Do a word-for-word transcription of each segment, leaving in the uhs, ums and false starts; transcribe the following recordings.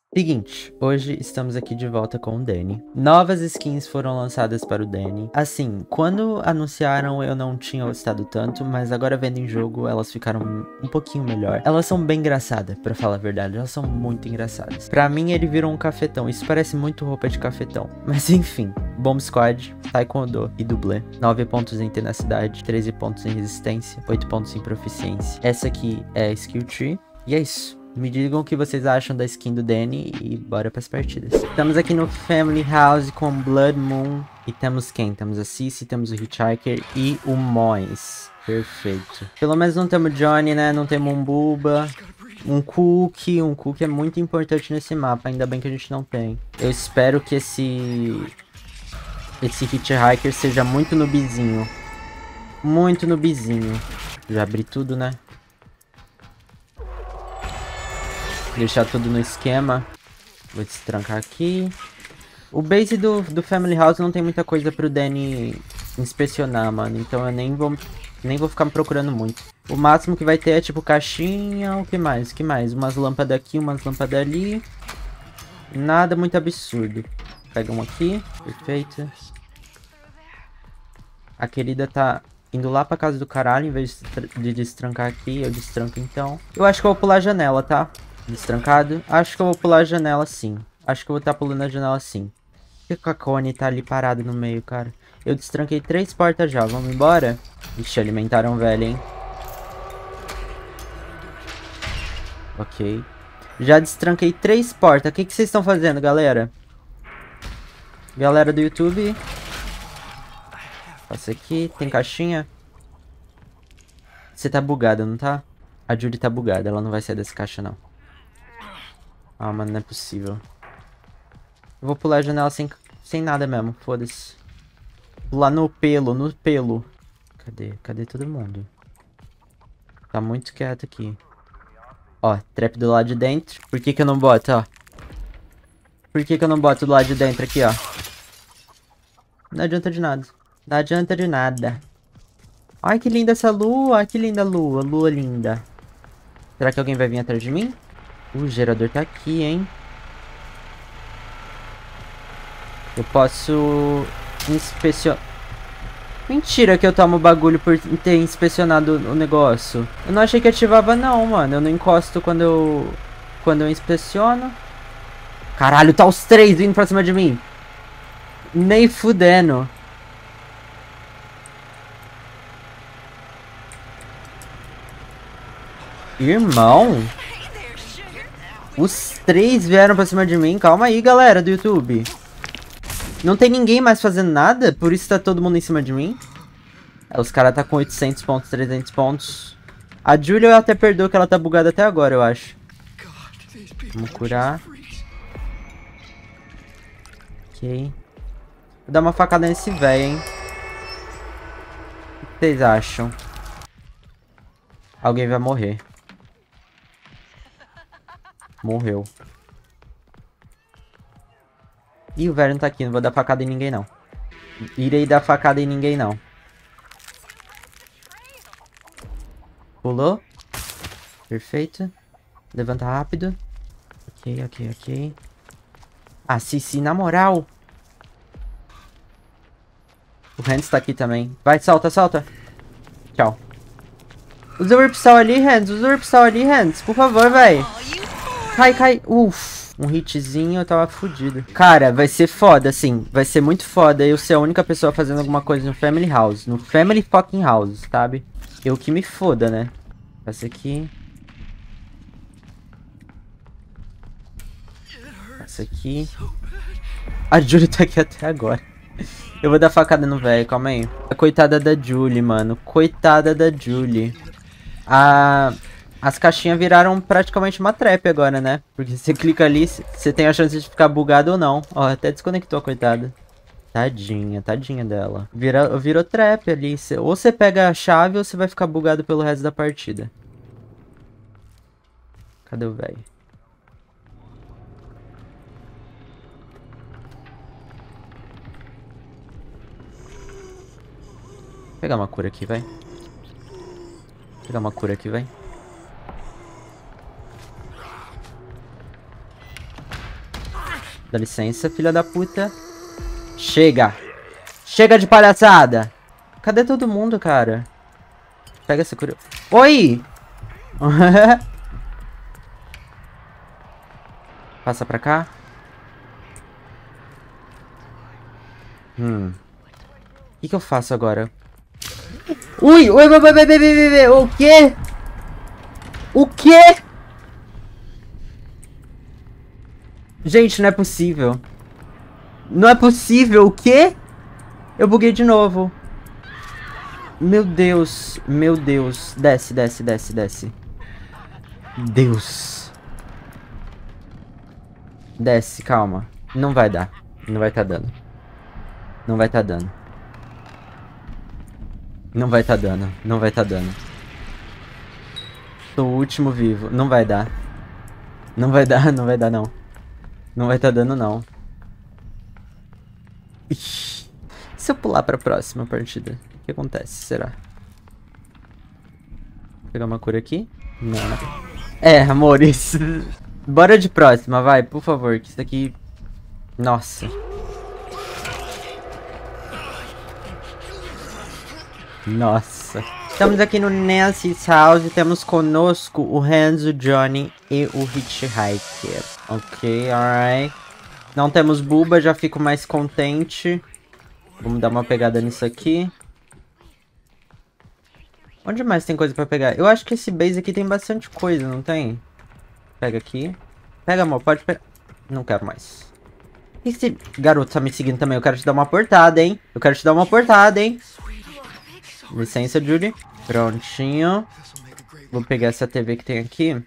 Seguinte, hoje estamos aqui de volta com o Danny. Novas skins foram lançadas para o Danny. Assim, quando anunciaram eu não tinha gostado tanto, mas agora vendo em jogo elas ficaram um pouquinho melhor. Elas são bem engraçadas, pra falar a verdade, elas são muito engraçadas. Pra mim ele virou um cafetão, isso parece muito roupa de cafetão. Mas enfim, Bomb Squad, Taekwondo e dublê. nove pontos em tenacidade, treze pontos em resistência, oito pontos em proficiência. Essa aqui é a skill tree, e é isso. Me digam o que vocês acham da skin do Danny e bora pras partidas. Estamos aqui no Family House com Blood Moon. E temos quem? Temos a Cici, temos o Hitchhiker e o Mois. Perfeito. Pelo menos não temos Johnny, né? Não temos um Buba. Um Cookie. Um Cookie é muito importante nesse mapa. Ainda bem que a gente não tem. Eu espero que esse... Esse Hitchhiker seja muito noobzinho. Muito noobzinho. Já abri tudo, né? Deixar tudo no esquema. Vou destrancar aqui. O base do, do Family House não tem muita coisa pro Danny inspecionar, mano. Então eu nem vou, nem vou ficar me procurando muito. O máximo que vai ter é tipo caixinha. O que mais? O que mais? Umas lâmpadas aqui, umas lâmpadas ali. Nada muito absurdo. Pega um aqui. Perfeito. A querida tá indo lá pra casa do caralho. Em vez de destrancar aqui, eu destranco então. Eu acho que eu vou pular a janela, tá? Destrancado. Acho que eu vou pular a janela sim. Acho que eu vou estar pulando a janela sim. Por que a Connie tá ali parado no meio, cara? Eu destranquei três portas já. Vamos embora? Ixi, alimentaram velho, hein? Ok. Já destranquei três portas. O que que vocês estão fazendo, galera? Galera do YouTube. Passa aqui. Tem caixinha? Você tá bugada, não tá? A Judy tá bugada. Ela não vai sair dessa caixa, não. Ah, mano, não é possível. Eu vou pular a janela sem, sem nada mesmo, foda-se. Pular no pelo, no pelo. Cadê? Cadê todo mundo? Tá muito quieto aqui. Ó, trap do lado de dentro. Por que que eu não boto, ó? Por que que eu não boto do lado de dentro aqui, ó? Não adianta de nada. Não adianta de nada. Ai, que linda essa lua. Que linda lua. Lua linda. Será que alguém vai vir atrás de mim? O gerador tá aqui, hein? Eu posso inspecionar... Mentira que eu tomo bagulho por ter inspecionado o negócio. Eu não achei que ativava não, mano. Eu não encosto quando eu... Quando eu inspeciono. Caralho, tá os três vindo pra cima de mim. Nem fudendo. Irmão... Os três vieram pra cima de mim. Calma aí, galera do YouTube. Não tem ninguém mais fazendo nada? Por isso tá todo mundo em cima de mim? É, os caras tá com oitocentos pontos, trezentos pontos. A Julia eu até perdoo que ela tá bugada até agora, eu acho. Vamos curar. Ok. Vou dar uma facada nesse velho, hein. O que vocês acham? Alguém vai morrer. Morreu. Ih, o velho não tá aqui. Não vou dar facada em ninguém, não. Irei dar facada em ninguém, não. Pulou. Perfeito. Levanta rápido. Ok, ok, ok. Ah, Cici, na moral. O Hans tá aqui também. Vai, salta, salta. Tchau. Usa o Urpsal ali, Hans. Usa o Urpsal ali, Hans. Por favor, véi. Cai, cai. Uff. Um hitzinho, eu tava fudido. Cara, vai ser foda, assim. Vai ser muito foda eu ser a única pessoa fazendo alguma coisa no Family House. No Family fucking House, sabe? Eu que me foda, né? Passa aqui. Passa aqui. A Julie tá aqui até agora. Eu vou dar facada no velho, calma aí. A coitada da Julie, mano. Coitada da Julie. A... As caixinhas viraram praticamente uma trap agora, né? Porque você clica ali, você tem a chance de ficar bugado ou não. Ó, até desconectou a coitada. Tadinha, tadinha dela. Vira, virou trap ali. Cê, ou você pega a chave ou você vai ficar bugado pelo resto da partida. Cadê o velho? Vou pegar uma cura aqui, vai. Vou pegar uma cura aqui, vai. Dá licença, filha da puta. Chega. Chega de palhaçada. Cadê todo mundo, cara? Pega essa cura. Oi! Passa pra cá. Hum. O que que eu faço agora? Ui! Ui, ui, ui, ui, ui, ui, o quê? O quê? Gente, não é possível. Não é possível. O quê? Eu buguei de novo. Meu Deus. Meu Deus. Desce, desce, desce, desce. Deus. Desce, calma. Não vai dar. Não vai tá dando. Não vai tá dando. Não vai tá dando. Não vai tá dando. Sou o último vivo. Não vai dar. Não vai dar, não vai dar, não. Não vai tá dando, não. Ixi. Se eu pular pra próxima partida, o que acontece? Será? Vou pegar uma cura aqui? Não. É, amores. Bora de próxima, vai, por favor, que isso aqui... Nossa. Nossa. Estamos aqui no Nancy's House e temos conosco o Hans, o Johnny e o Hitchhiker. Ok, alright. Não temos Buba, já fico mais contente. Vamos dar uma pegada nisso aqui. Onde mais tem coisa pra pegar? Eu acho que esse base aqui tem bastante coisa, não tem? Pega aqui. Pega, amor, pode pegar. Não quero mais. E esse garoto tá me seguindo também? Eu quero te dar uma portada, hein? Eu quero te dar uma portada, hein? Licença, Judy. Prontinho. Vou pegar essa T V que tem aqui.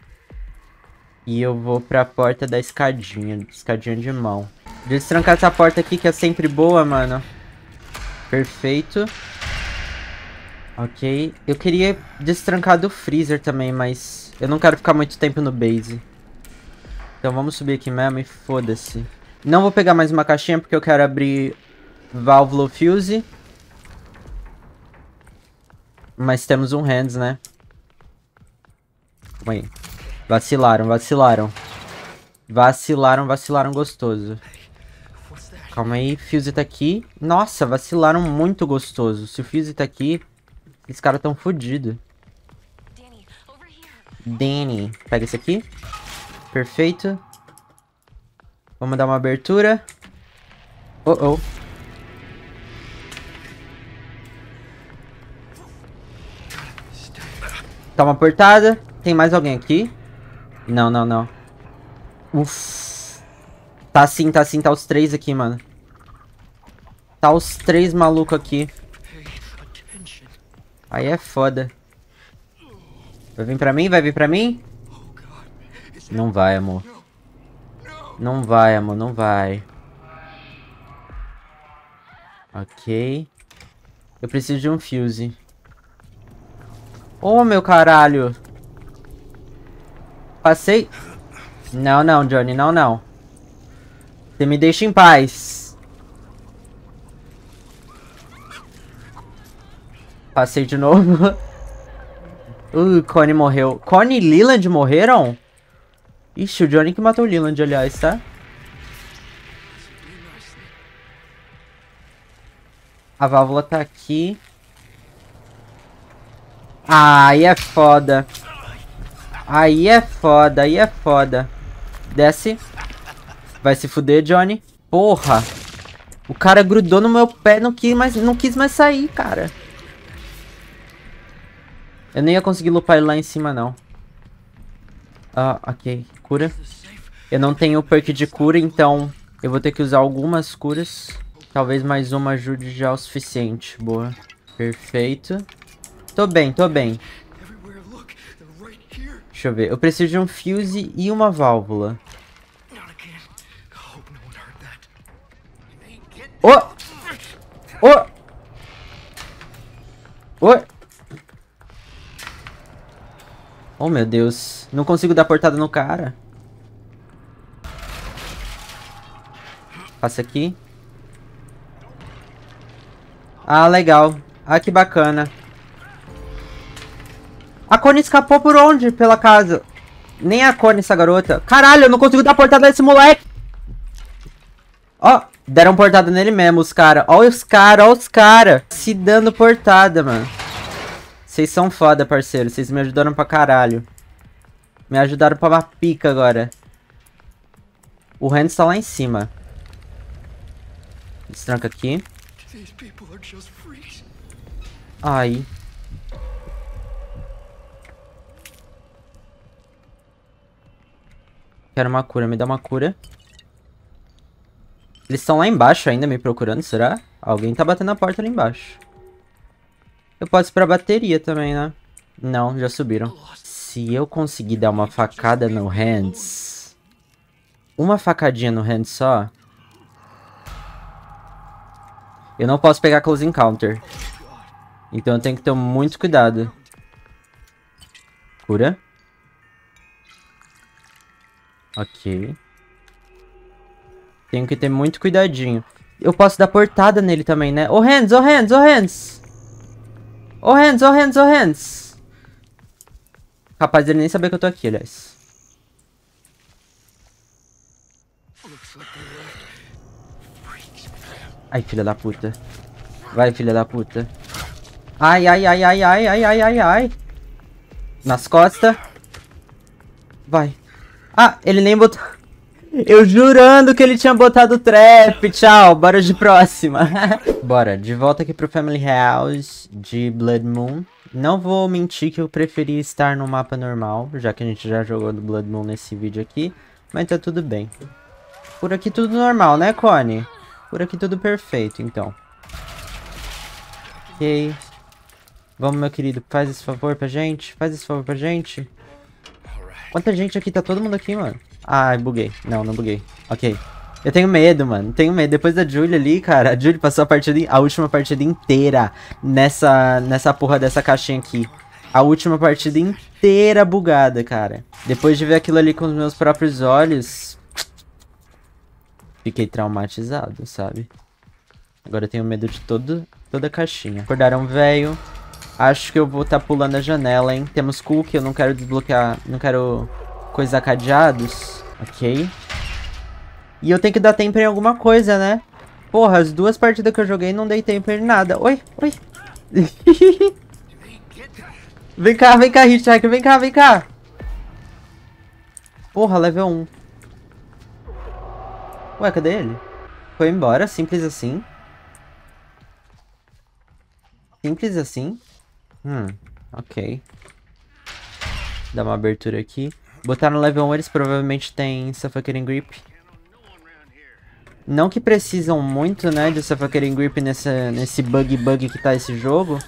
E eu vou pra porta da escadinha. Escadinha de mão. Destrancar essa porta aqui que é sempre boa, mano. Perfeito. Ok. Eu queria destrancar do freezer também, mas eu não quero ficar muito tempo no base. Então vamos subir aqui mesmo e foda-se. Não vou pegar mais uma caixinha porque eu quero abrir válvula fuse. Mas temos um hands, né? Calma aí. Vacilaram, vacilaram. Vacilaram, vacilaram gostoso. Calma aí, Fuse tá aqui. Nossa, vacilaram muito gostoso. Se o Fuse tá aqui, esses caras tão fodidos. Danny. Pega esse aqui. Perfeito. Vamos dar uma abertura. Oh, oh. Toma portada. Tem mais alguém aqui? Não, não, não. Uff. Tá sim, tá sim. Tá os três aqui, mano. Tá os três malucos aqui. Aí é foda. Vai vir pra mim? Vai vir pra mim? Não vai, amor. Não vai, amor. Não vai. Ok. Eu preciso de um fuse. Ô, oh, meu caralho. Passei. Não, não, Johnny. Não, não. Você me deixa em paz. Passei de novo. Uh, Connie morreu. Connie e Leland morreram? Ixi, o Johnny que matou o Leland, aliás, tá? A válvula tá aqui. Ah, aí é foda. Aí é foda, aí é foda. Desce. Vai se fuder, Johnny. Porra. O cara grudou no meu pé, não quis mais, não quis mais sair, cara. Eu nem ia conseguir lupar ele lá em cima, não. Ah, ok. Cura. Eu não tenho perk de cura, então eu vou ter que usar algumas curas. Talvez mais uma ajude já o suficiente. Boa. Perfeito. Tô bem, tô bem. Deixa eu ver. Eu preciso de um fuse e uma válvula. Oh! Oh! Oh! Oh, meu Deus. Não consigo dar portada no cara. Passa aqui. Ah, legal. Ah, que bacana. A Connie escapou por onde? Pela casa. Nem a Connie, essa garota. Caralho, eu não consigo dar portada nesse moleque. Ó, deram portada nele mesmo, os caras. Ó os caras, ó os caras. Se dando portada, mano. Vocês são foda, parceiro. Vocês me ajudaram pra caralho. Me ajudaram pra uma pica agora. O Hans tá lá em cima. Destranca aqui. Ai. Quero uma cura, me dá uma cura. Eles estão lá embaixo ainda me procurando, será? Alguém tá batendo na porta ali embaixo. Eu posso ir pra bateria também, né? Não, já subiram. Se eu conseguir dar uma facada no Hans... Uma facadinha no Hans só... Eu não posso pegar Close Encounter. Então eu tenho que ter muito cuidado. Cura. Ok. Tenho que ter muito cuidadinho. Eu posso dar portada nele também, né? Ô, Hans, ô, Hans, ô, Hans. Ô, Hans, ô, Hans, ô, Hans. Capaz dele nem saber que eu tô aqui, aliás. Ai, filha da puta. Vai, filha da puta. Ai, ai, ai, ai, ai, ai, ai, ai, ai. Nas costas. Vai. Ah, ele nem botou... Eu jurando que ele tinha botado trap. Tchau, bora de próxima. Bora, de volta aqui pro Family House de Blood Moon. Não vou mentir que eu preferi estar no mapa normal, já que a gente já jogou do Blood Moon nesse vídeo aqui. Mas tá tudo bem. Por aqui tudo normal, né, Connie? Por aqui tudo perfeito, então. Ok. Vamos, meu querido, faz esse favor pra gente. Faz esse favor pra gente. Quanta gente aqui, tá todo mundo aqui, mano. Ai, buguei. Não, não buguei. Ok. Eu tenho medo, mano. Tenho medo. Depois da Julie ali, cara. A Julie passou a partida, a última partida inteira nessa, nessa porra dessa caixinha aqui. A última partida inteira bugada, cara. Depois de ver aquilo ali com os meus próprios olhos, fiquei traumatizado, sabe? Agora eu tenho medo de todo, toda a caixinha. Acordaram, velho. Acho que eu vou estar tá pulando a janela, hein. Temos cookie, eu não quero desbloquear, não quero coisar cadeados. Ok. E eu tenho que dar tempo em alguma coisa, né? Porra, as duas partidas que eu joguei não dei tempo em nada. Oi, oi. Vem cá, vem cá, Hitchhiker, vem cá, vem cá. Porra, level um. Ué, cadê ele? Foi embora, simples assim. Simples assim. Hum, ok. Dá uma abertura aqui. Botar no level um, eles provavelmente têm Suffocating Grip. Não que precisam muito, né, de Suffocating Grip nesse, nesse bug bug que tá esse jogo.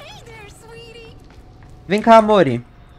Vem cá, Amori.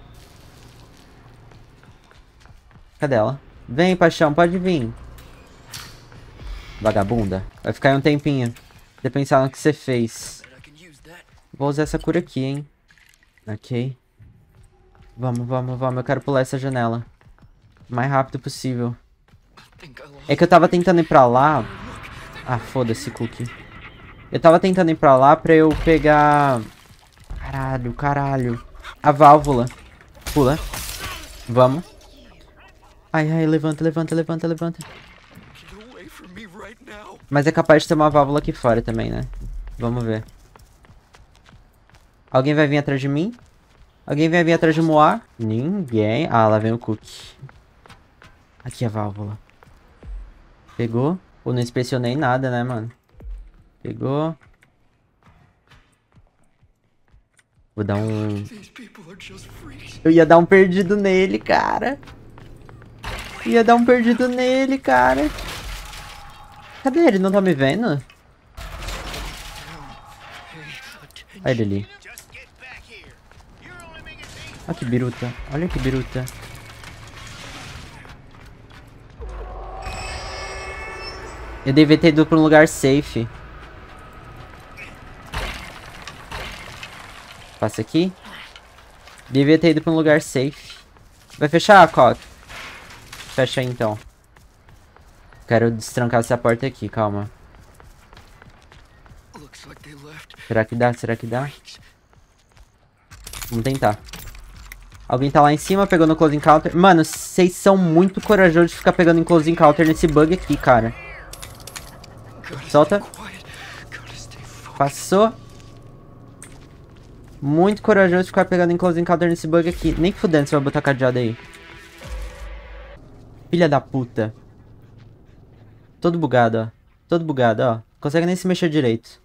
Cadê ela? Vem, paixão, pode vir. Vagabunda. Vai ficar aí um tempinho. De pensar no que você fez. Vou usar essa cura aqui, hein. Ok. Vamos, vamos, vamos. Eu quero pular essa janela. O mais rápido possível. É que eu tava tentando ir pra lá. Ah, foda-se, Cookie. Eu tava tentando ir pra lá pra eu pegar... Caralho, caralho. A válvula. Pula. Vamos. Ai, ai, levanta, levanta, levanta, levanta. Mas é capaz de ter uma válvula aqui fora também, né? Vamos ver. Alguém vai vir atrás de mim? Alguém vai vir atrás de Moá? Ninguém. Ah, lá vem o Cookie. Aqui a válvula. Pegou? Pô, não inspecionei nada, né, mano? Pegou. Vou dar um... Eu ia dar um perdido nele, cara. Ia dar um perdido nele, cara. Cadê ele? Não tá me vendo? Olha ele ali. Olha que biruta. Olha que biruta. Eu devia ter ido pra um lugar safe. Passa aqui. Devia ter ido pra um lugar safe. Vai fechar, Cock? Fecha aí, então. Quero destrancar essa porta aqui, calma. Será que dá? Será que dá? Vamos tentar. Alguém tá lá em cima, pegou no Close Encounter. Mano, vocês são muito corajosos de ficar pegando em Close Encounter nesse bug aqui, cara. Solta. Passou. Muito corajoso ficar pegando em close encounter nesse bug aqui. Nem que fudendo você vai botar cadeado aí. Filha da puta. Todo bugado, ó. Todo bugado, ó. Consegue nem se mexer direito.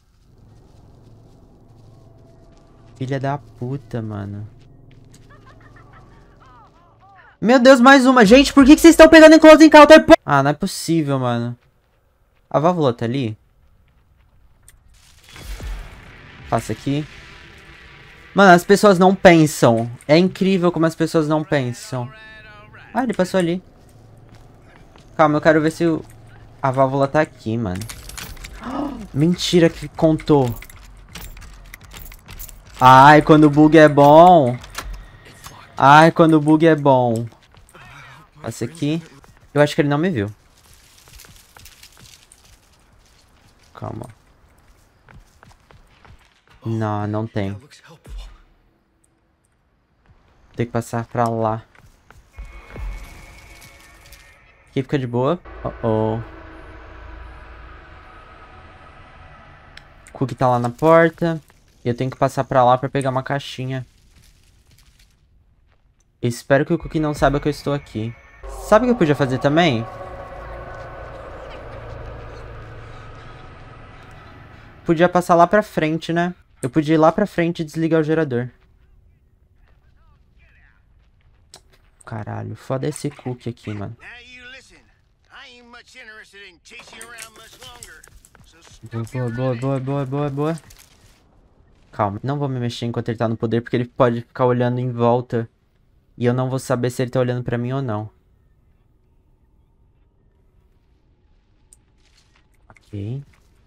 Filha da puta, mano. Meu Deus, mais uma. Gente, por que, que vocês estão pegando em close encounter? Ah, não é possível, mano. A válvula tá ali. Passa aqui. Mano, as pessoas não pensam. É incrível como as pessoas não pensam. Ah, ele passou ali. Calma, eu quero ver se o... a válvula tá aqui, mano. Mentira que contou. Ai, quando o bug é bom. Ai, quando o bug é bom. Passa aqui. Eu acho que ele não me viu. Calma. Não, não tem. Tem que passar pra lá. Aqui fica de boa. Oh, oh. O Cookie tá lá na porta. E eu tenho que passar pra lá pra pegar uma caixinha. Espero que o Cookie não saiba que eu estou aqui. Sabe o que eu podia fazer também? Podia passar lá pra frente, né? Eu podia ir lá pra frente e desligar o gerador. Caralho, foda esse Cookie aqui, mano. Boa, boa, boa, boa, boa, boa. Calma, não vou me mexer enquanto ele tá no poder, porque ele pode ficar olhando em volta. E eu não vou saber se ele tá olhando pra mim ou não. Ok.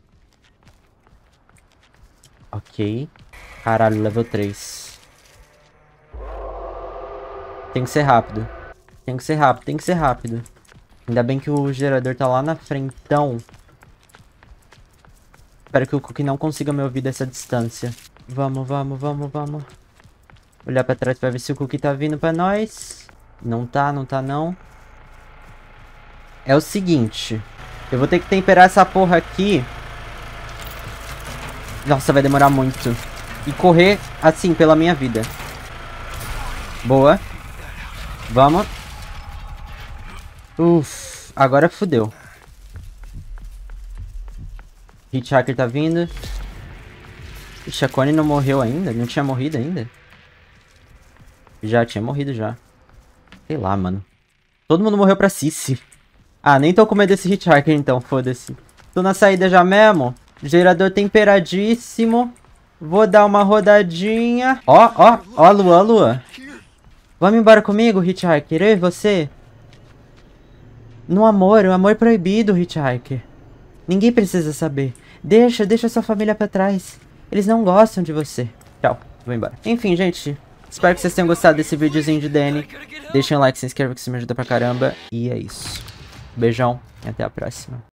Ok. Caralho, level três. Tem que ser rápido. Tem que ser rápido, tem que ser rápido. Ainda bem que o gerador tá lá na frente, então... Espero que o Cookie não consiga me ouvir dessa distância. Vamos, vamos, vamos, vamos. Olhar pra trás pra ver se o Cookie tá vindo pra nós. Não tá, não tá não. É o seguinte. Eu vou ter que temperar essa porra aqui. Nossa, vai demorar muito. E correr assim, pela minha vida. Boa. Vamos. Uff, agora fodeu. Hitchhiker tá vindo. Ixi, a Connie não morreu ainda? Não tinha morrido ainda? Já tinha morrido já. Sei lá, mano. Todo mundo morreu pra Sissy. Ah, nem tô com medo desse Hitchhiker então, foda-se. Tô na saída já mesmo. Gerador temperadíssimo. Vou dar uma rodadinha. Ó, ó, ó a lua, a lua. Vamos embora comigo, Hitchhiker? Eu e você? No amor, o amor proibido, Hitchhiker. Ninguém precisa saber. Deixa, deixa sua família pra trás. Eles não gostam de você. Tchau, vou embora. Enfim, gente. Espero que vocês tenham gostado desse videozinho de Danny. Deixem um like, se inscreva que isso me ajuda pra caramba. E é isso. Beijão e até a próxima.